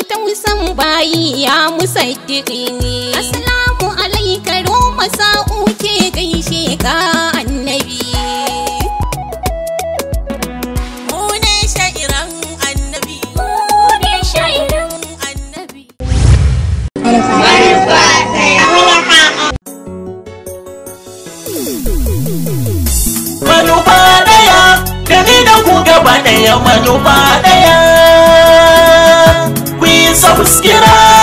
tausan bayi ya musaddiqi. Assalamu alaika Roma sa'u ke gaishe ka annabi. Manufa daya, gani da ku gaba daya, manufa daya, ku yi subscribe.